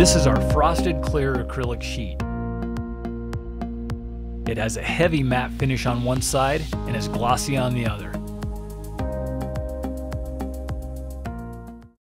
This is our frosted clear acrylic sheet. It has a heavy matte finish on one side and is glossy on the other.